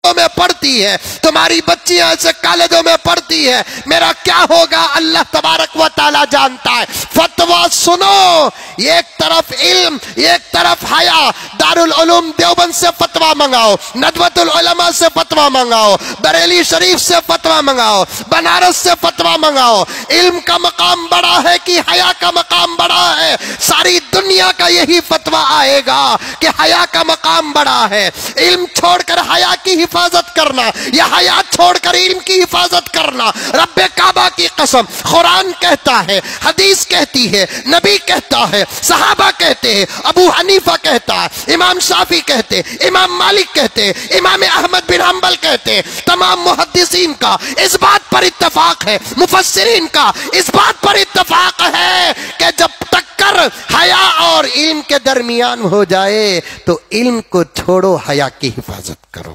میں پڑھتی ہے، تمہاری بچیاں ایسے کالجوں میں پڑھتی ہے، میرا کیا ہوگا اللہ تبارک و تعالی جانتا ہے۔ فتویٰ سنو، ایک طرف علم ایک طرف حیا۔ دارالعلوم دیوبند سے فتویٰ منگاؤ، ندوۃ العلماء سے فتویٰ منگاؤ، بریلی شریف سے فتویٰ منگاؤ، بنارس سے فتویٰ منگاؤ۔ علم کا مقام بڑا ہے کہ حیا کا مقام بڑا ہے؟ ساری دنیا کا یہی فتویٰ آئے گا کہ حیا کا مقام بڑا ہے۔ علم چھوڑ کر حیا کی حفاظت کرنا یا حیا چھوڑ کر علم کی حفاظت کرنا، رب کعبہ کی قسم، قرآن کہتا ہے، حدیث کہتی ہے، نبی کہتا ہے، صحابہ کہتے ہیں، ابو حنیفہ کہتا ہے، امام شافعی کہتے، امام مالک کہتے، امام احمد بن حنبل کہتے، تمام محدثین کا اس بات پر اتفاق ہے، مفسرین کا اس بات پر اتفاق ہے کہ جب ٹکر حیا اور علم کے درمیان ہو جائے تو علم کو چھوڑو، حیا کی حفاظت کرو۔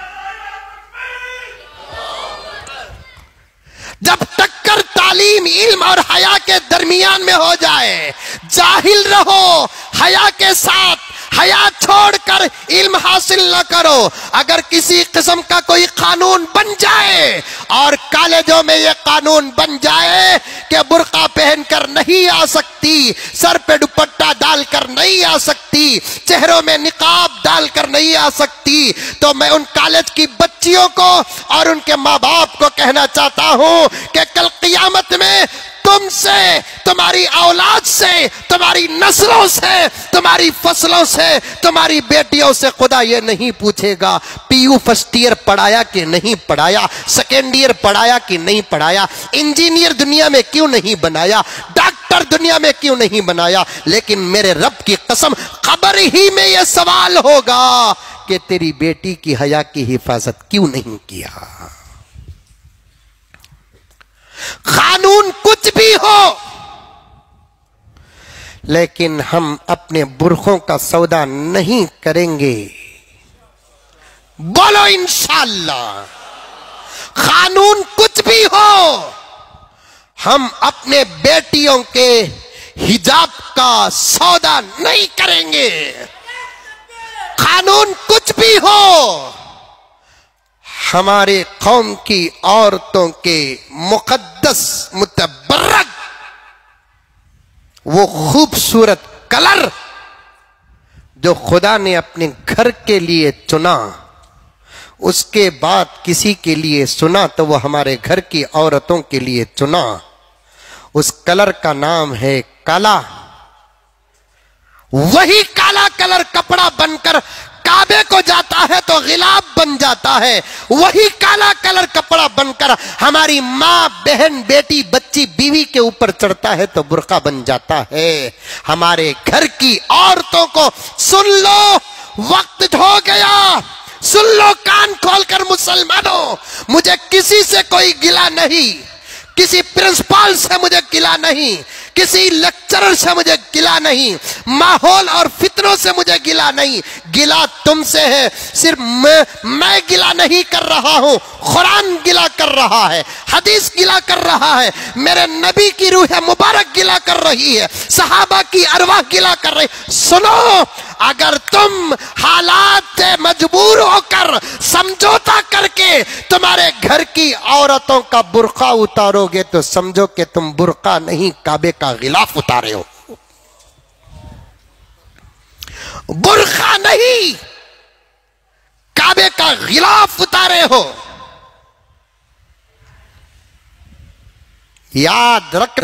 جب ٹکر تعلیم، علم اور حیا کے درمیان میں ہو جائے، جاہل رہو حیا کے ساتھ، حیا چھوڑ کر علم حاصل نہ کرو۔ اگر کسی قسم کا کوئی قانون بن جائے اور کالجوں میں یہ قانون بن جائے کہ برقع پہن کر نہیں آ سکتی، سر پہ دوپٹہ ڈال کر نہیں آ سکتی، چہروں میں نقاب ڈال کر نہیں آ سکتی، تو میں ان کالج کی بچیوں کو اور ان کے ماں باپ کو کہنا چاہتا ہوں کہ کل قیامت میں تم سے، تمہاری اولاد سے، تمہاری نسلوں سے، تمہاری فصلوں سے، تمہاری بیٹیوں سے خدا یہ نہیں پوچھے گا پی یو فرسٹ ایئر پڑھایا کہ نہیں پڑھایا، سیکنڈ ایئر پڑھایا کہ نہیں پڑھایا، انجینئر دنیا میں کیوں نہیں بنایا، ڈاکٹر دنیا میں کیوں نہیں بنایا، لیکن میرے رب کی قسم قبر ہی میں یہ سوال ہوگا کہ تیری بیٹی کی حیا کی حفاظت کیوں نہیں کیا۔ قانون کچھ بھی ہو، لیکن ہم اپنے برخوں کا سودا نہیں کریں گے۔ بولو انشاءاللہ۔ قانون کچھ بھی ہو، ہم اپنے بیٹیوں کے حجاب کا سودا نہیں کریں گے۔ قانون کچھ بھی ہو، ہمارے قوم کی عورتوں کے مقدس متبرک وہ خوبصورت کلر جو خدا نے اپنے گھر کے لیے چنا، اس کے بعد کسی کے لیے سنا تو وہ ہمارے گھر کی عورتوں کے لیے چنا۔ اس کلر کا نام ہے کالا۔ وہی کالا کلر کپڑا بن کر کعبے کو جاتا ہے تو غلاف بن جاتا ہے، وہی کالا کلر کپڑا بن کر ہماری ماں، بہن، بیٹی، بچی، بیوی کے اوپر چڑھتا ہے تو برقع بن جاتا ہے۔ ہمارے گھر کی عورتوں کو سن لو، وقت ہو گیا، سن لو کان کھول کر مسلمانوں، مجھے کسی سے کوئی گلہ نہیں، کسی پرنسپال سے مجھے گلہ نہیں، کسی لیکچرر سے مجھے گلہ نہیں، ماحول اور فتنوں سے مجھے گلہ نہیں، گلہ تم سے ہے۔ صرف میں گلہ نہیں کر رہا ہوں، قرآن گلہ کر رہا ہے، حدیث گلہ کر رہا ہے، میرے نبی کی روح مبارک گلہ کر رہی ہے، صحابہ کی ارواح گلہ کر رہی۔ سنو، اگر تم حالات سے مجبور ہو کر سمجھوتا کر کے تمہارے گھر کی عورتوں کا برقع اتارو گے تو سمجھو کہ تم برقع نہیں، کعبے کا غلاف اتارے ہو۔ برقع نہیں، کعبے کا غلاف اتارے ہو۔ یاد رکھ